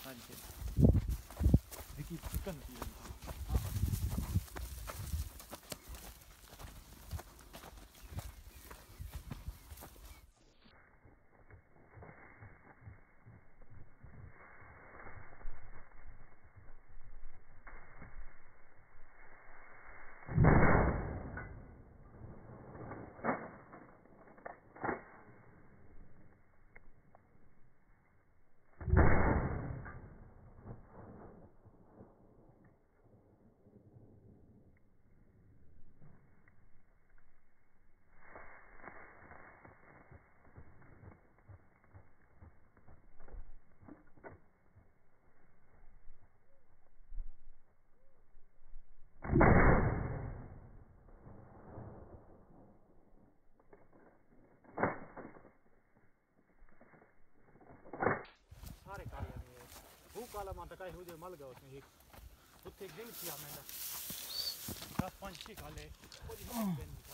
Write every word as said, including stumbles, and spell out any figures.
हाँ जी देखिए चिकन की है। काला माता का हो मल गया उसमें एक कुत्ते एक दिन किया मैंने दस पाँच छः काले